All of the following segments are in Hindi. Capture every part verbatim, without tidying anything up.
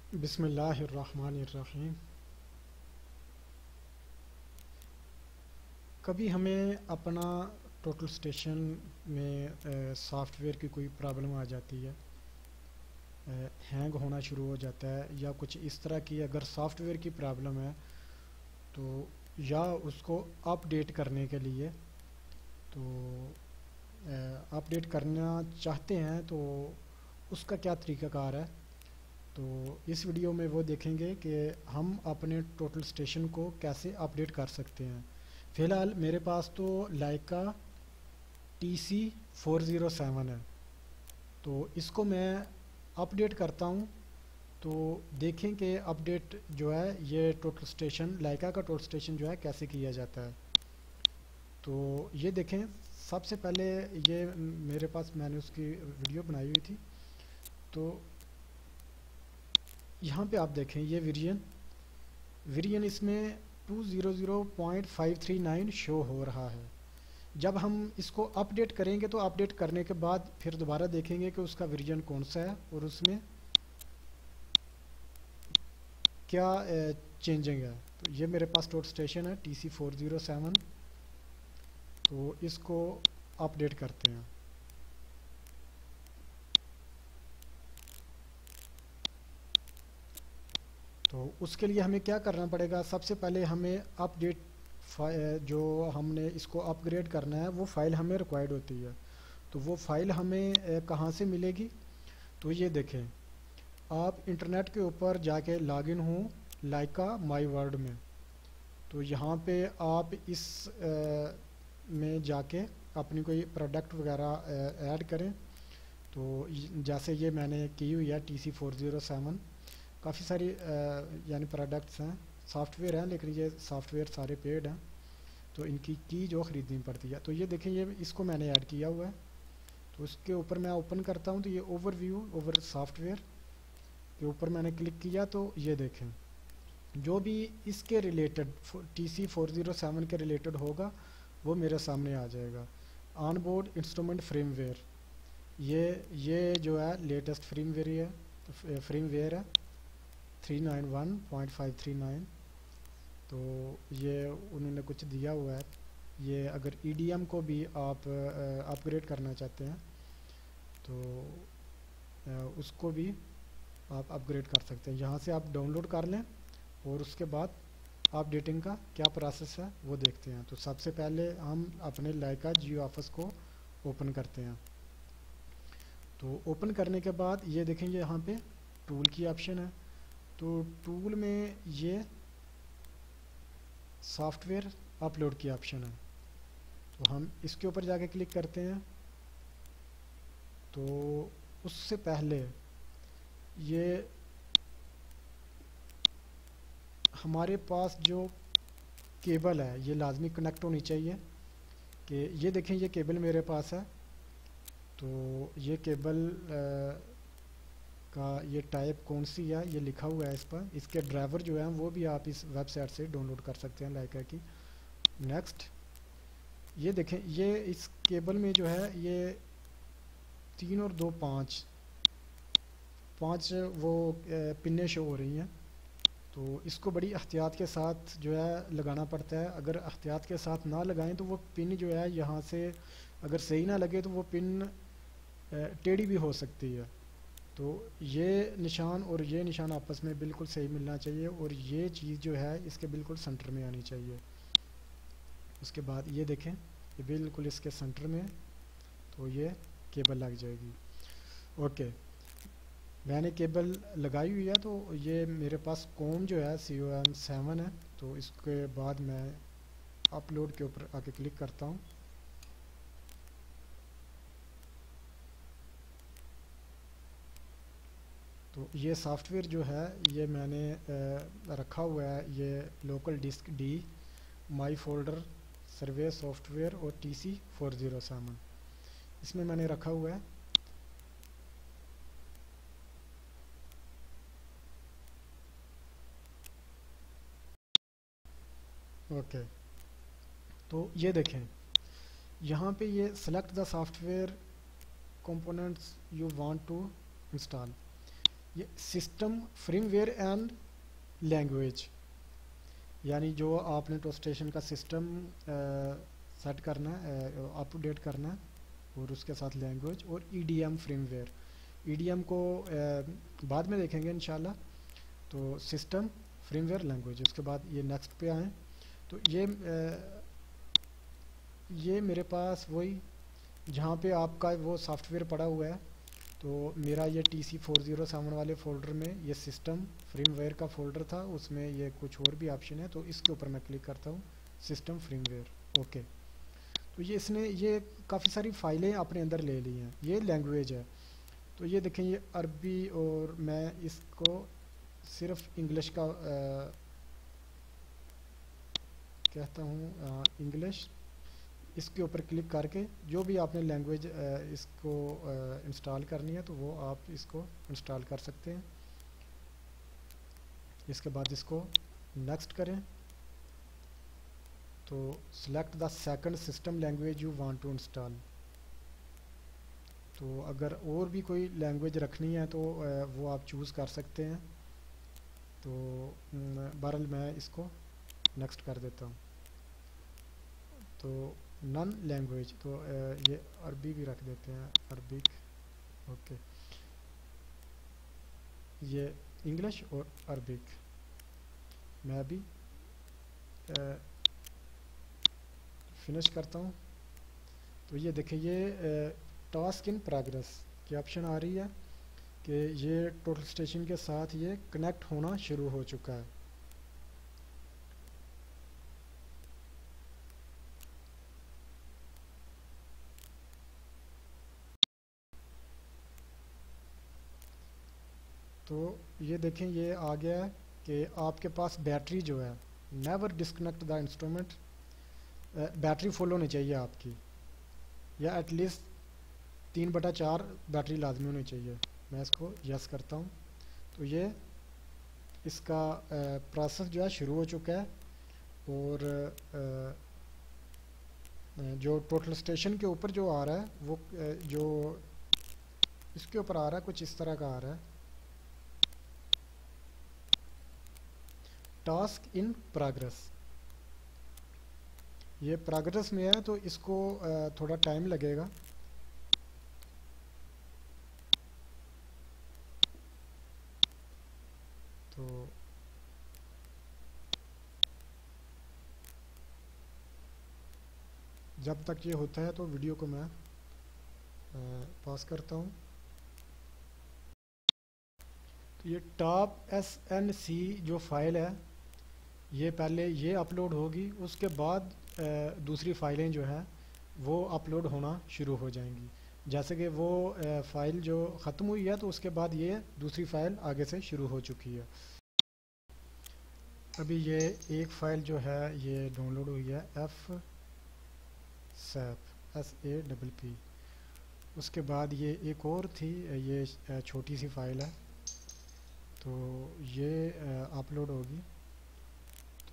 बिस्मिल्लाहिर्रहमानिर्रहीम। कभी हमें अपना टोटल स्टेशन में सॉफ्टवेयर की कोई प्रॉब्लम आ जाती है, हैंग होना शुरू हो जाता है या कुछ इस तरह की अगर सॉफ्टवेयर की प्रॉब्लम है तो या उसको अपडेट करने के लिए तो अपडेट करना चाहते हैं तो उसका क्या तरीक़ाकार है। तो इस वीडियो में वो देखेंगे कि हम अपने टोटल स्टेशन को कैसे अपडेट कर सकते हैं। फ़िलहाल मेरे पास तो Leica T C four zero seven है, तो इसको मैं अपडेट करता हूँ। तो देखें कि अपडेट जो है ये टोटल स्टेशन लाइका का टोटल स्टेशन जो है कैसे किया जाता है। तो ये देखें, सबसे पहले ये मेरे पास मैंने उसकी वीडियो बनाई हुई थी। तो यहाँ पे आप देखें ये वेरिएंट वेरिएंट इसमें two zero zero point five three nine show हो रहा है। जब हम इसको अपडेट करेंगे तो अपडेट करने के बाद फिर दोबारा देखेंगे कि उसका वेरिएंट कौन सा है और उसमें क्या चेंजिंग है। तो ये मेरे पास टोटल स्टेशन है T C four zero seven. तो इसको अपडेट करते हैं। तो उसके लिए हमें क्या करना पड़ेगा, सबसे पहले हमें अपडेट जो हमने इसको अपग्रेड करना है वो फाइल हमें रिक्वायर्ड होती है। तो वो फाइल हमें कहाँ से मिलेगी, तो ये देखें, आप इंटरनेट के ऊपर जाके लॉगिन हो लाइका माई वर्ल्ड में। तो यहाँ पे आप इस आ, में जाके अपनी कोई प्रोडक्ट वगैरह ऐड करें। तो जैसे ये मैंने की हुई है T C four zero seven. काफ़ी सारी यानी प्रोडक्ट्स हैं, सॉफ्टवेयर हैं, लेकिन ये सॉफ्टवेयर सारे पेड हैं तो इनकी की जो ख़रीदनी पड़ती है। तो ये देखें, ये इसको मैंने ऐड किया हुआ है। तो उसके ऊपर मैं ओपन करता हूँ तो ये ओवरव्यू ओवर सॉफ्टवेयर के ऊपर मैंने क्लिक किया। तो ये देखें, जो भी इसके related T C four zero seven के रिलेटेड होगा वो मेरे सामने आ जाएगा। ऑन बोर्ड इंस्ट्रूमेंट फ्रेमवेयर, ये ये जो है लेटेस्ट फ्रेमवेयर है फ्रेमवेयर है three nine one point five three nine. तो ये उन्होंने कुछ दिया हुआ है। ये अगर ई डी एम को भी आप अपग्रेड करना चाहते हैं तो उसको भी आप अपग्रेड कर सकते हैं। यहाँ से आप डाउनलोड कर लें और उसके बाद अपडेटिंग का क्या प्रोसेस है वो देखते हैं। तो सबसे पहले हम अपने लाइका जियो ऑफिस को ओपन करते हैं। तो ओपन करने के बाद ये देखेंगे यहाँ पे टूल की ऑप्शन है। तो टूल में ये सॉफ्टवेयर अपलोड की ऑप्शन है। तो हम इसके ऊपर जाके क्लिक करते हैं। तो उससे पहले ये हमारे पास जो केबल है ये लाजमी कनेक्ट होनी चाहिए। कि ये देखें, ये केबल मेरे पास है। तो ये केबल आ, का ये टाइप कौन सी है ये लिखा हुआ है इस पर। इसके ड्राइवर जो है वो भी आप इस वेबसाइट से डाउनलोड कर सकते हैं लाइका की। नेक्स्ट, ये देखें, ये इस केबल में जो है ये तीन और दो पाँच पाँच वो पिन्ने शो हो रही हैं। तो इसको बड़ी एहतियात के साथ जो है लगाना पड़ता है। अगर एहतियात के साथ ना लगाएं तो वो पिन जो है यहाँ से अगर सही ना लगे तो वो पिन टेढ़ी भी हो सकती है। तो ये निशान और ये निशान आपस में बिल्कुल सही मिलना चाहिए और ये चीज़ जो है इसके बिल्कुल सेंटर में आनी चाहिए। उसके बाद ये देखें, ये बिल्कुल इसके सेंटर में, तो ये केबल लग जाएगी। ओके, मैंने केबल लगाई हुई है। तो ये मेरे पास कॉम जो है सी ओ एम सेवन है। तो इसके बाद मैं अपलोड के ऊपर आके क्लिक करता हूँ। तो ये सॉफ्टवेयर जो है ये मैंने आ, रखा हुआ है, ये local disk D my folder survey software और T C four zero seven इसमें मैंने रखा हुआ है। ओके, तो ये देखें, यहाँ पे ये select the software components you want to install. ये सिस्टम फ्रेमवेयर एंड लैंग्वेज, यानी जो आपने टोस्टेशन का सिस्टम सेट करना है, अपडेट करना है, और उसके साथ लैंग्वेज और ईडीएम फ्रेमवेयर। ईडीएम को uh, बाद में देखेंगे इंशाल्लाह। तो सिस्टम फ्रेमवेयर लैंग्वेज, उसके बाद ये नेक्स्ट पे आए। तो ये uh, ये मेरे पास वही जहाँ पे आपका वो सॉफ्टवेयर पड़ा हुआ है। तो मेरा ये T C four zero seven वाले फ़ोल्डर में ये सिस्टम फ्रेमवेयर का फ़ोल्डर था, उसमें ये कुछ और भी ऑप्शन है। तो इसके ऊपर मैं क्लिक करता हूँ, सिस्टम फ्रेमवेयर, ओके। तो ये इसने ये काफ़ी सारी फाइलें अपने अंदर ले ली हैं। ये लैंग्वेज है, तो ये देखें ये अरबी, और मैं इसको सिर्फ इंग्लिश का आ, कहता हूँ इंग्लिश। इसके ऊपर क्लिक करके जो भी आपने लैंग्वेज इसको इंस्टॉल करनी है तो वो आप इसको इंस्टॉल कर सकते हैं। इसके बाद इसको नेक्स्ट करें। तो select the second system language you want to install. तो अगर और भी कोई लैंग्वेज रखनी है तो वो आप चूज़ कर सकते हैं। तो बहरहाल मैं इसको नेक्स्ट कर देता हूँ। तो नन लैंग्वेज, तो ये अरबी भी रख देते हैं, अरबिक, ओके। ये इंग्लिश और अरबिक मैं अभी फिनिश करता हूँ। तो ये देखिए ये टास्क इन प्रोग्रेस की ऑप्शन आ रही है कि ये टोटल स्टेशन के साथ ये कनेक्ट होना शुरू हो चुका है। तो ये देखें ये आ गया है कि आपके पास बैटरी जो है, never disconnect the instrument, battery full होनी चाहिए आपकी, या एटलीस्ट तीन बटा चार बैटरी लाजमी होनी चाहिए। मैं इसको यस करता हूँ। तो ये इसका प्रोसेस जो है शुरू हो चुका है, और आ, जो टोटल स्टेशन के ऊपर जो आ रहा है वो जो इसके ऊपर आ रहा है कुछ इस तरह का आ रहा है, टास्क इन प्रोग्रेस। ये प्रोग्रेस में है तो इसको थोड़ा टाइम लगेगा। तो जब तक ये होता है तो वीडियो को मैं पॉज करता हूँ। तो ये टॉप एस एन सी जो फाइल है ये पहले ये अपलोड होगी, उसके बाद दूसरी फाइलें जो है वो अपलोड होना शुरू हो जाएंगी। जैसे कि वो फाइल जो ख़त्म हुई है तो उसके बाद ये दूसरी फाइल आगे से शुरू हो चुकी है। अभी ये एक फ़ाइल जो है ये डाउनलोड हुई है, F sap S A double P. उसके बाद ये एक और थी, ये छोटी सी फाइल है, तो ये अपलोड होगी। तो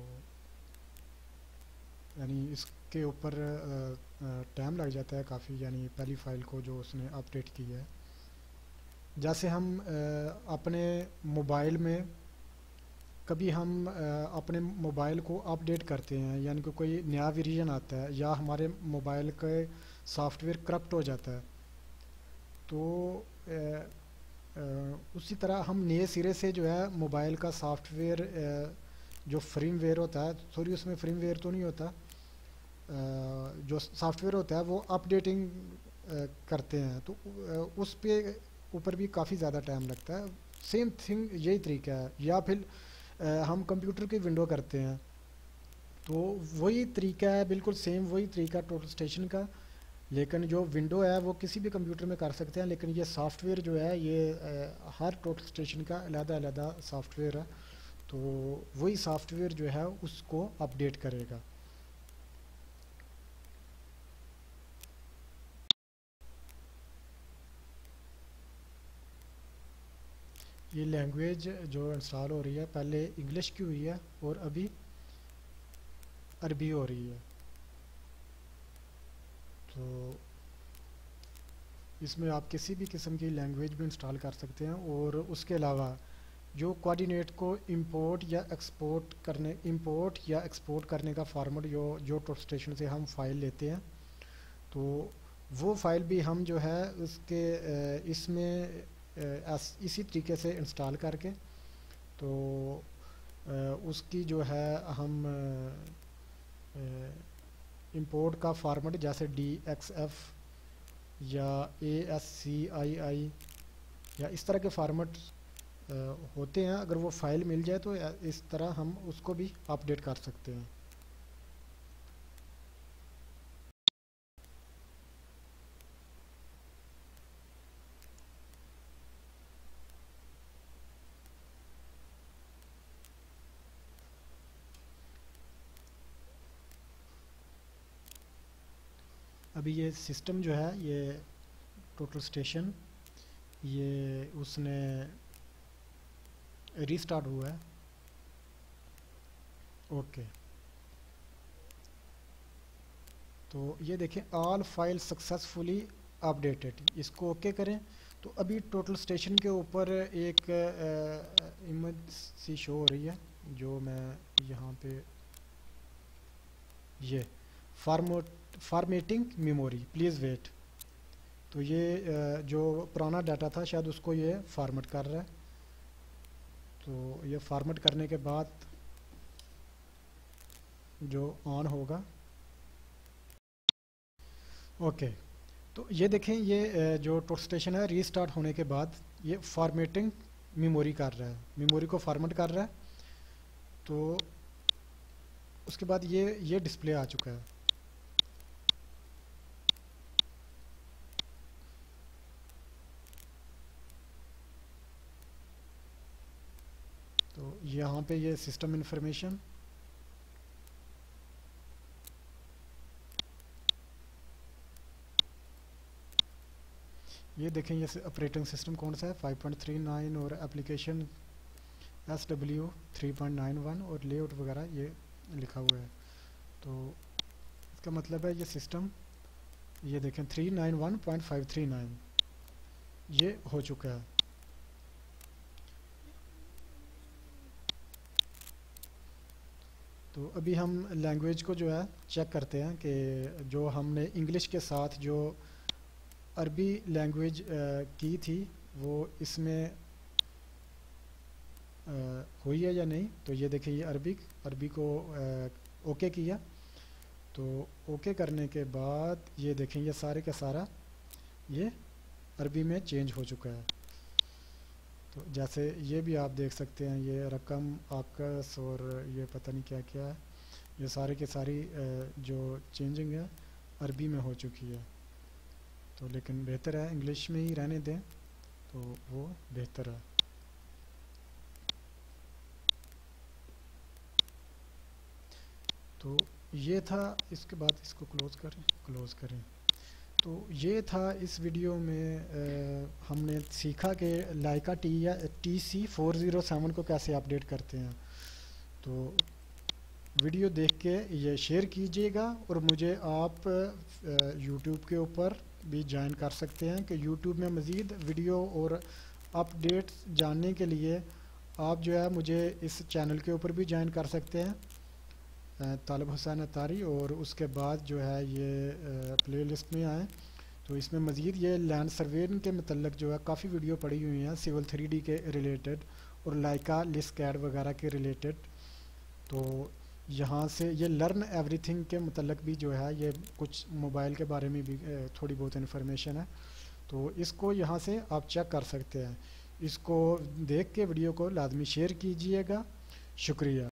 यानी इसके ऊपर टाइम लग जाता है काफ़ी, यानी पहली फ़ाइल को जो उसने अपडेट की है। जैसे हम अपने मोबाइल में कभी हम अपने मोबाइल को अपडेट करते हैं, यानी कि कोई नया वर्जन आता है या हमारे मोबाइल के सॉफ्टवेयर करप्ट हो जाता है, तो उसी तरह हम नए सिरे से जो है मोबाइल का सॉफ्टवेयर जो फ्रेमवेयर होता है, सॉरी उसमें फ्रेमवेयर तो नहीं होता, जो सॉफ्टवेयर होता है वो अपडेटिंग करते हैं, तो उस पे ऊपर भी काफ़ी ज़्यादा टाइम लगता है। सेम थिंग यही तरीका है। या फिर हम कंप्यूटर की विंडो करते हैं तो वही तरीका है, बिल्कुल सेम वही तरीका टोटल स्टेशन का, लेकिन जो विंडो है वो किसी भी कंप्यूटर में कर सकते हैं, लेकिन ये सॉफ्टवेयर जो है ये हर टोटल स्टेशन का अलग अलग सॉफ्टवेयर है, तो वही सॉफ्टवेयर जो है उसको अपडेट करेगा। ये लैंग्वेज जो इंस्टॉल हो रही है पहले इंग्लिश की हुई है और अभी अरबी हो रही है। तो इसमें आप किसी भी किस्म की लैंग्वेज भी इंस्टॉल कर सकते हैं। और उसके अलावा जो कोऑर्डिनेट को इंपोर्ट या एक्सपोर्ट करने इंपोर्ट या एक्सपोर्ट करने का फॉर्मेट जो जो टॉप स्टेशन से हम फाइल लेते हैं, तो वो फाइल भी हम जो है उसके इसमें इसी तरीके से इंस्टॉल करके तो उसकी जो है हम इंपोर्ट का फॉर्मेट जैसे डी एक्स एफ या ए एस सी आई आई या इस तरह के फॉर्मेट होते हैं, अगर वो फाइल मिल जाए तो इस तरह हम उसको भी अपडेट कर सकते हैं। अभी ये सिस्टम जो है ये टोटल स्टेशन ये उसने रीस्टार्ट हुआ है। ओके, तो ये देखें ऑल फाइल सक्सेसफुली अपडेटेड, इसको ओके करें तो अभी टोटल स्टेशन के ऊपर एक इमेज सी शो हो रही है, जो मैं यहाँ पे ये format formatting memory please wait, तो ये जो पुराना डाटा था शायद उसको ये फॉर्मेट कर रहा है। तो ये फॉर्मेट करने के बाद जो ऑन होगा। ओके, तो ये देखें ये जो टोटल स्टेशन है रीस्टार्ट होने के बाद ये फॉर्मेटिंग मेमोरी कर रहा है, मेमोरी को फॉर्मेट कर रहा है। तो उसके बाद ये ये डिस्प्ले आ चुका है। तो यहाँ पे ये सिस्टम इंफॉर्मेशन, ये देखें ये ऑपरेटिंग सिस्टम कौन सा है फाइव पॉइंट थ्री नाइन और application S W three point nine one और लेआउट वगैरह ये लिखा हुआ है। तो इसका मतलब है ये सिस्टम ये देखें three nine one point five three nine ये हो चुका है। तो अभी हम लैंग्वेज को जो है चेक करते हैं कि जो हमने इंग्लिश के साथ जो अरबी लैंग्वेज की थी वो इसमें आ, हुई है या नहीं। तो ये देखिए ये अरबिक अरबी को आ, ओके किया, तो ओके करने के बाद ये देखें ये सारे का सारा ये अरबी में चेंज हो चुका है। तो जैसे ये भी आप देख सकते हैं ये रकम आकस और ये पता नहीं क्या क्या है, ये सारे के सारी जो चेंजिंग है अरबी में हो चुकी है। तो लेकिन बेहतर है इंग्लिश में ही रहने दें, तो वो बेहतर है। तो ये था, इसके बाद इसको क्लोज करें क्लोज करें तो ये था इस वीडियो में आ, हमने सीखा कि लाइका टी या T C four zero seven को कैसे अपडेट करते हैं। तो वीडियो देख के ये शेयर कीजिएगा और मुझे आप यूट्यूब के ऊपर भी ज्वाइन कर सकते हैं कि यूट्यूब में मज़ीद वीडियो और अपडेट्स जानने के लिए आप जो है मुझे इस चैनल के ऊपर भी ज्वाइन कर सकते हैं तालिब हुसैन अतारी। और उसके बाद जो है ये प्लेलिस्ट में आए तो इसमें मज़ीद ये लैंड सर्वेइंग के मतलब जो है काफ़ी वीडियो पड़ी हुई हैं सिविल थ्री डी के रिलेटेड और लाइका लिस्कैड वगैरह के रिलेटेड। तो यहाँ से ये लर्न एवरीथिंग के मतलब भी जो है ये कुछ मोबाइल के बारे में भी थोड़ी बहुत इन्फॉर्मेशन है, तो इसको यहाँ से आप चेक कर सकते हैं। इसको देख के वीडियो को लाजमी शेयर कीजिएगा। शुक्रिया।